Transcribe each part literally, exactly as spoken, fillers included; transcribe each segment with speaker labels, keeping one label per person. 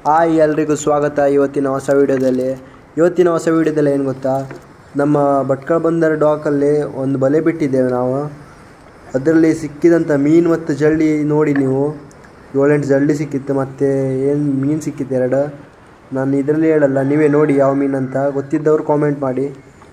Speaker 1: Hi ಎಲ್ರಿಗೂ ಸ್ವಾಗತ ಇವತ್ತಿನ ಹೊಸ ವೀಡಿಯೋದಲ್ಲಿ ಇವತ್ತಿನ ಹೊಸ ವೀಡಿಯೋದಲ್ಲಿ ಏನು ಗೊತ್ತಾ, ನಮ್ಮ ಭಟ್ಕಳ ಬಂದರ್ ಡಾಕಲ್ಲಿ ಒಂದು ಬಲೆ ಬಿಟ್ಟಿದ್ದೇವೆ ನಾವು. ಅದರಲ್ಲಿ ಸಿಕ್ಕಿದಂಥ ಮೀನು ಮತ್ತು ಜಳ್ಳಿ ನೋಡಿ ನೀವು, ಏಳೆಂಟು ಜಳ್ಳಿ ಸಿಕ್ಕಿತ್ತು ಮತ್ತು ಏನು ಮೀನು ಸಿಕ್ಕಿತ್ತು ಎರಡು. ನಾನು ಇದರಲ್ಲಿ ಹೇಳಲ್ಲ, ನೀವೇ ನೋಡಿ ಯಾವ ಮೀನು ಅಂತ. ಗೊತ್ತಿದ್ದವರು ಕಾಮೆಂಟ್ ಮಾಡಿ.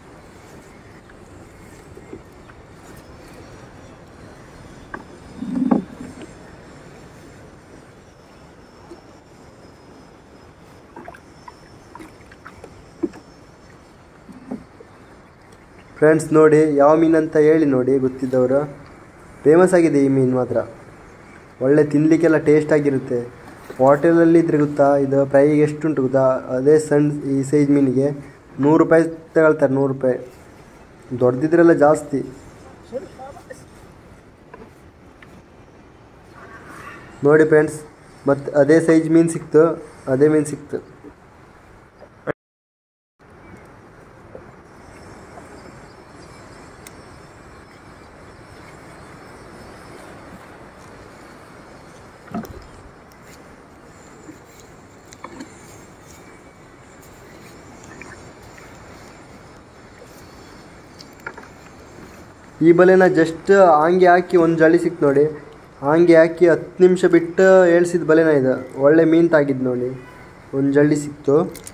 Speaker 1: ಫ್ರೆಂಡ್ಸ್ ನೋಡಿ ಯಾವ ಮೀನು ಅಂತ ಹೇಳಿ ನೋಡಿ ಗೊತ್ತಿದ್ದವರು. ಫೇಮಸ್ ಆಗಿದೆ ಈ ಮೀನು ಮಾತ್ರ, ಒಳ್ಳೆ ತಿನ್ನಲಿಕ್ಕೆಲ್ಲ ಟೇಸ್ಟ್ ಆಗಿರುತ್ತೆ. ಹೋಟೆಲಲ್ಲಿ ಇದ್ರೆ ಗೊತ್ತಾ, ಇದು ಪ್ರೈಗೆ ಎಷ್ಟುಂಟು ಗೊತ್ತಾ, ಅದೇ ಸಣ್ಣ ಈ ಸೈಜ್ ಮೀನಿಗೆ ನೂರು ರೂಪಾಯಿ ತಗೊಳ್ತಾರೆ. ನೂರು ರೂಪಾಯಿ ದೊಡ್ಡದಿದ್ರೆಲ್ಲ ಜಾಸ್ತಿ. ನೋಡಿ ಫ್ರೆಂಡ್ಸ್, ಮತ್ತು ಅದೇ ಸೈಜ್ ಮೀನು ಸಿಕ್ತು, ಅದೇ ಮೀನು ಸಿಕ್ತು. ಈ ಬಲೆನ ಜಸ್ಟ್ ಹಾಂಗೆ ಹಾಕಿ ಒಂದು ಜಳಿ ಸಿಕ್ತು ನೋಡಿ. ಹಾಂಗೆ ಹಾಕಿ ಹತ್ತು ನಿಮಿಷ ಬಿಟ್ಟು ಏಳ್ಸಿದ ಬಲೆನ ಇದು. ಒಳ್ಳೆ ಮೀನು ತಾಗಿದ್ದು ನೋಡಿ, ಒಂದು ಜಳ್ಳಿ ಸಿಕ್ತು.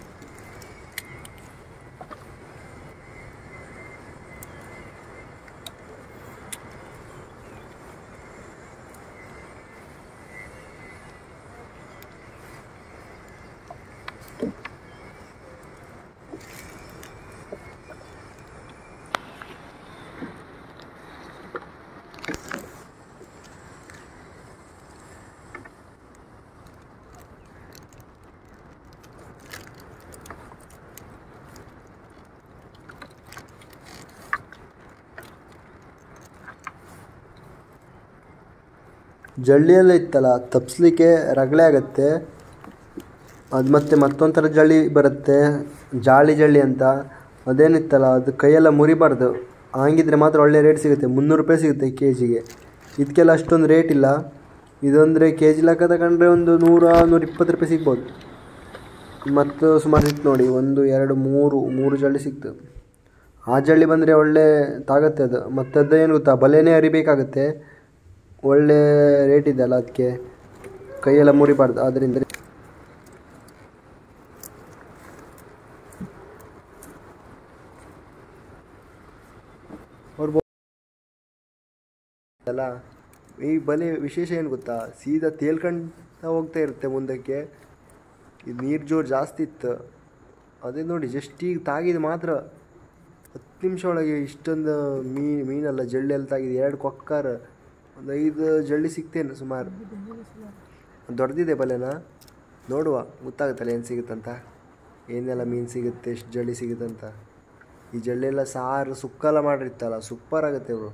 Speaker 1: ಜಳ್ಳಿಯೆಲ್ಲ ಇತ್ತಲ್ಲ, ತಪ್ಪಿಸ್ಲಿಕ್ಕೆ ರಗಳೆ ಆಗುತ್ತೆ. ಅದು ಮತ್ತೆ ಮತ್ತೊಂದು ಥರ ಜಳ್ಳಿ ಬರುತ್ತೆ, ಜಾಳಿ ಜಳ್ಳಿ ಅಂತ. ಅದೇನಿತ್ತಲ್ಲ, ಅದು ಕೈಯೆಲ್ಲ ಮುರಿಬಾರ್ದು. ಹಂಗಿದ್ರೆ ಮಾತ್ರ ಒಳ್ಳೆ ರೇಟ್ ಸಿಗುತ್ತೆ. ಮುನ್ನೂರು ರೂಪಾಯಿ ಸಿಗುತ್ತೆ ಕೆ ಜಿಗೆ. ಇದಕ್ಕೆಲ್ಲ ಅಷ್ಟೊಂದು ರೇಟ್ ಇಲ್ಲ. ಇದೊಂದರೆ ಕೆ ಜಿ ಲೆಕ್ಕ ತಗೊಂಡ್ರೆ ಒಂದು ನೂರ ನೂರ ಇಪ್ಪತ್ತು ರೂಪಾಯಿ ಸಿಗ್ಬೋದು. ಮತ್ತು ಸುಮಾರು ಸಿಕ್ತು ನೋಡಿ, ಒಂದು ಎರಡು ಮೂರು ಮೂರು ಜಳ್ಳಿ ಸಿಕ್ತು. ಆ ಜಳ್ಳಿ ಬಂದರೆ ಒಳ್ಳೆ ತಾಗತ್ತೆ ಅದು. ಮತ್ತು ಅದು ಏನು ಗೊತ್ತಾ, ಬಲೆನೇ ಹರಿಬೇಕಾಗುತ್ತೆ. ಒಳ್ಳೆ ರೇಟ್ ಇದೆ ಅಲ್ಲ, ಅದಕ್ಕೆ ಕೈಯೆಲ್ಲ ಮುರಿಬಾರ್ದು. ಆದ್ದರಿಂದ ಅಲ್ಲ, ಈ ಬಲೆ ವಿಶೇಷ ಏನು ಗೊತ್ತಾ, ಸೀದಾ ತೇಲ್ಕೊಂಡು ಹೋಗ್ತಾ ಇರುತ್ತೆ ಮುಂದಕ್ಕೆ. ಇದು ನೀರು ಜೋರು ಜಾಸ್ತಿ ಇತ್ತು, ಅದೇ ನೋಡಿ ಜಸ್ಟ್ ಈಗ ತಾಗಿದ್ದು ಮಾತ್ರ ಹತ್ತು ನಿಮಿಷ ಒಳಗೆ ಇಷ್ಟೊಂದು ಮೀನು ಮೀನಲ್ಲ ಜಳ್ಳಿ ಎಲ್ಲ ತಾಗಿದೆ. ಎರಡು ಕೊಕ್ಕಾರ, ಒಂದು ಐದು ಜಳ್ಳಿ ಸಿಗ್ತೇನೆ ಸುಮಾರು. ದೊಡ್ಡದಿದೆ ಬಲೆನ, ನೋಡುವ ಗೊತ್ತಾಗುತ್ತಲ್ಲ ಏನು ಸಿಗುತ್ತಂತ, ಏನೆಲ್ಲ ಮೀನು ಸಿಗುತ್ತೆ, ಎಷ್ಟು ಜಳ್ಳಿ ಸಿಗುತ್ತಂತ. ಈ ಜಳ್ಳೆಲ್ಲ ಸಾರು ಸುಕ್ಕೆಲ್ಲ ಮಾಡಿರ್ತಲ್ಲ, ಸೂಪರ್ ಆಗುತ್ತೆ ಇವರು.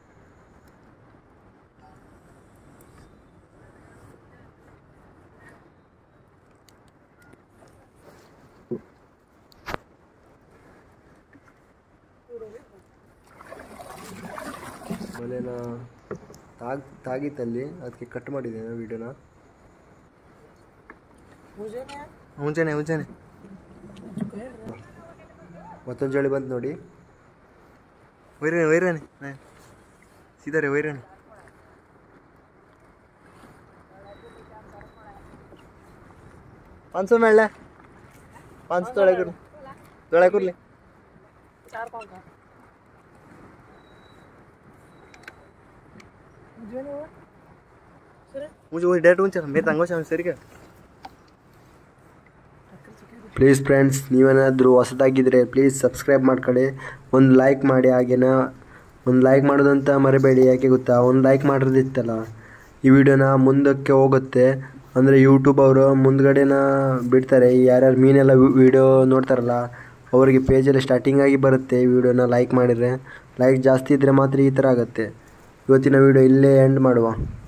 Speaker 1: ಬಲೆನ ತಾಗ್ ತಾಗಿತ್ತಲ್ಲಿ, ಅದಕ್ಕೆ ಕಟ್ ಮಾಡಿದ್ದೇನೆ ವಿಡಿಯೋನ. ಮುಂಚೆನೆ ಮುಂಚೆನೆ ಮತ್ತೊಂದು ಜಳಿ ಬಂತು ನೋಡಿ. ವೈರಾಣಿ ವೈರಾಣಿ ಸೀದಾರೆ ವೈರಾಣಿ. ಪಾಂಚ್ ಸौ ಮೇಳ पाँच सौ ತೊಳೆ ಕೊಡ್ಲಿ ತೊಳೆ ಕೊಡ್ಲಿ मुझे वही डेट ऊंचा मेरे तंगो ಚಾನಲ್ ಸರಿ. ಪ್ಲೀಸ್ ಫ್ರೆಂಡ್ಸ್, ನೀವೇನಾದರೂ ಹೊಸದಾಗಿದ್ದರೆ ಪ್ಲೀಸ್ ಸಬ್ಸ್ಕ್ರೈಬ್ ಮಾಡ್ಕೊಳ್ಳಿ, ಒಂದು ಲೈಕ್ ಮಾಡಿ. ಹಾಗೇನ ಒಂದು ಲೈಕ್ ಮಾಡೋದಂತ ಮರಿಬೇಡಿ. ಯಾಕೆ ಗೊತ್ತಾ, ಒಂದು ಲೈಕ್ ಮಾಡೋದಿತ್ತಲ್ಲ ಈ ವಿಡಿಯೋನ ಮುಂದಕ್ಕೆ ಹೋಗುತ್ತೆ. ಅಂದರೆ ಯೂಟ್ಯೂಬ್ ಅವರು ಮುಂದ್ಗಡೆನ ಬಿಡ್ತಾರೆ. ಯಾರ್ಯಾರು ಮೀನೆಲ್ಲ ವಿಡಿಯೋ ನೋಡ್ತಾರಲ್ಲ ಅವರಿಗೆ ಪೇಜಲ್ಲಿ ಸ್ಟಾರ್ಟಿಂಗಾಗಿ ಬರುತ್ತೆ ಈ ವಿಡಿಯೋನ ಲೈಕ್ ಮಾಡಿದರೆ. ಲೈಕ್ ಜಾಸ್ತಿ ಇದ್ದರೆ ಮಾತ್ರ ಈ ಥರ ಆಗುತ್ತೆ. ಇವತ್ತಿನ ವಿಡಿಯೋ ಇಲ್ಲೇ ಎಂಡ್ ಮಾಡುವ.